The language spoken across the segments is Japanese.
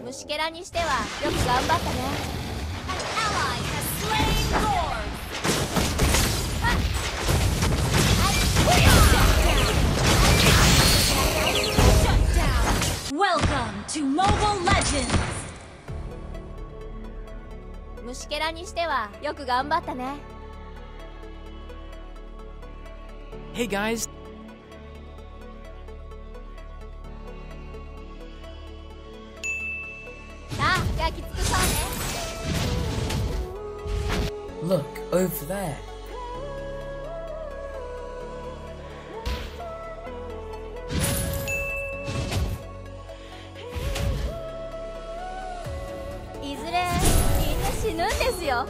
虫けらにしてはよく頑張ったね。 Welcome to Mobilelegend. 虫けらにしてはよく頑張ったね。 Hey guys. さあ焼き尽くそうね。 Look over there. いずれみんな死ぬんですよ。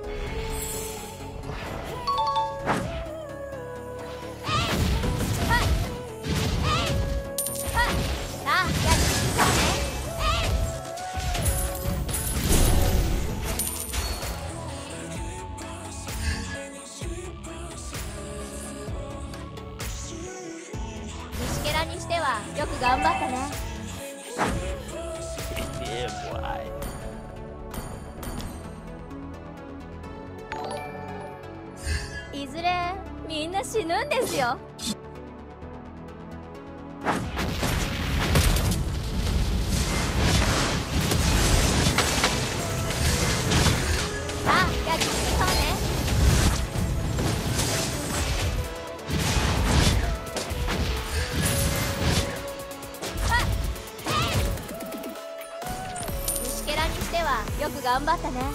虫けらにしてはよく頑張ったね。いずれみんな死ぬんですよ。さあ焼き尽くそうね。虫けらにしてはよく頑張ったね。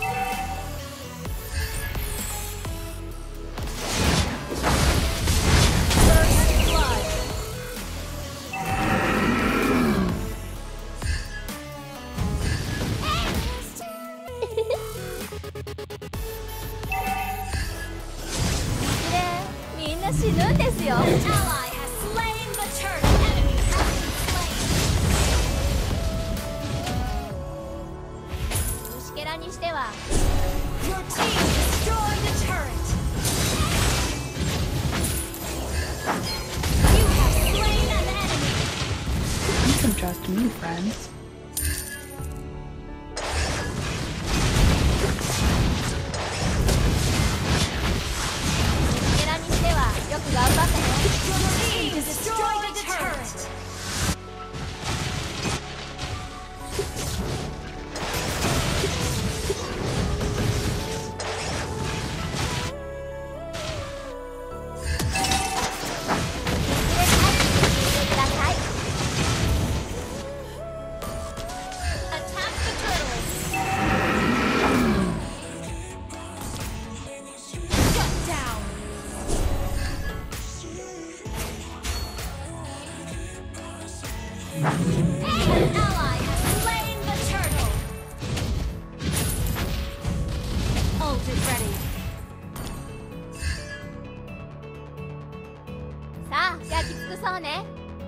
みんな死ぬんですよ。虫けらにしては You can trust me, friends. 虫けらにしてはよく頑張ったね。さあ焼き尽くそうね。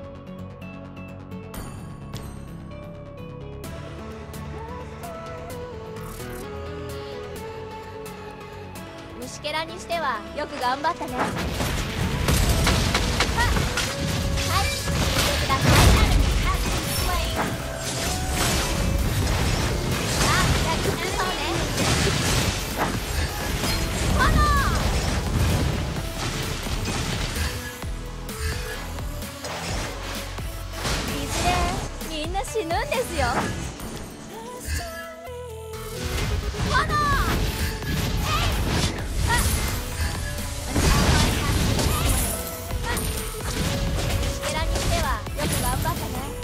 虫けらにしてはよく頑張ったね。はい、見てください。さあ焼き尽くそうね。いずれみんな死ぬんですよ。虫けらにしてはよく頑張ったね。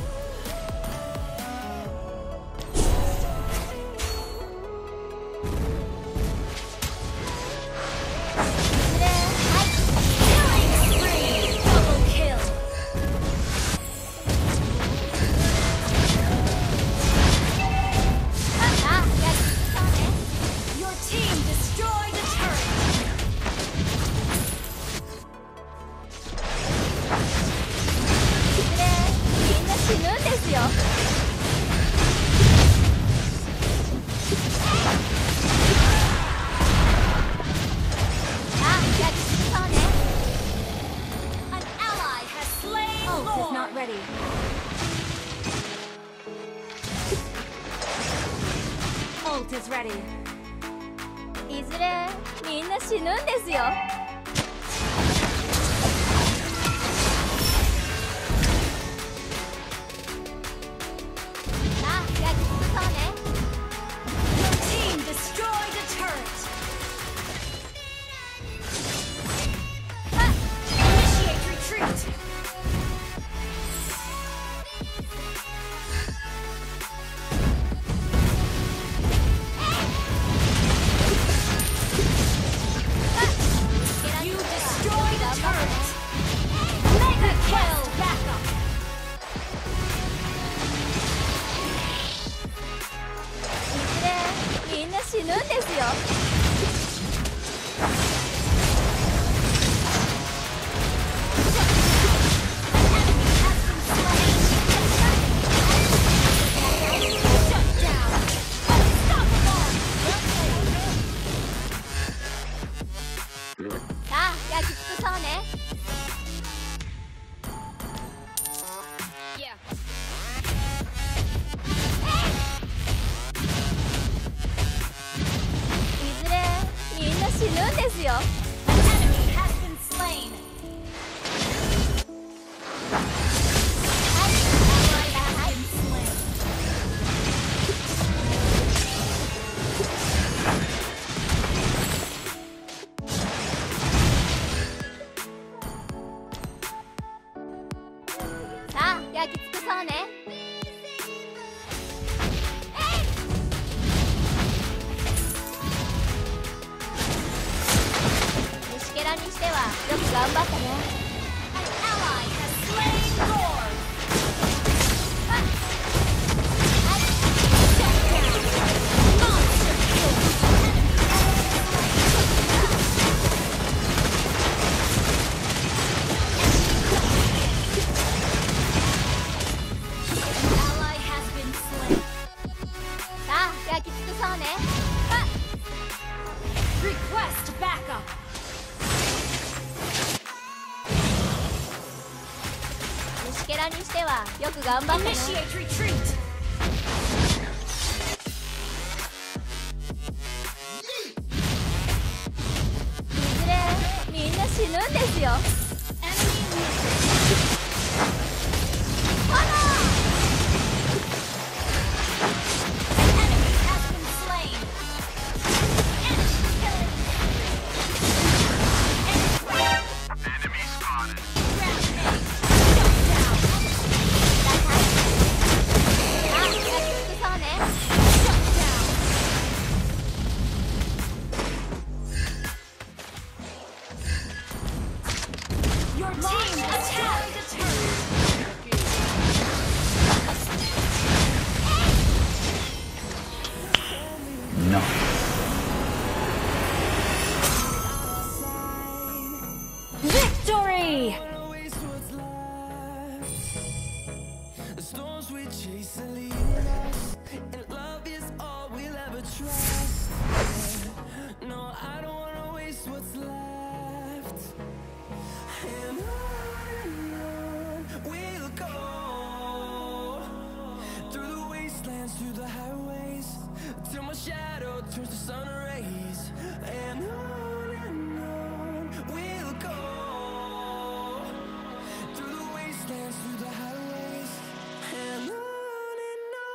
Object is ready. いずれみんな死ぬんですよ。さあ焼き尽くそうね。 Your team destroyed a turret. Initiate retreat. You destroyed a turret. Mega kill. Backup. いずれみんな死ぬんですよ。 さあ焼き尽くそうね。いずれみんな死ぬんですよ。 An enemy has been slain. An ally has been slain. さあ焼き尽くそうね。虫けらにしてはよく頑張ったね。 An ally has slain Lord. Monster kill. An ally has been slain. さあ焼き尽くそうね。 Request backup. 虫けらにしてはよく頑張ったね。 Initiate retreat. いずれみんな死ぬんですよ。 Enemy muted. An enemy has been slain. Enemy killing. Enemy spotted. Rampage. Shut down. さあ焼き尽くそうね。 Shut down. Your team attacked a turret. No. Victory! The storms we chase are leading us, and love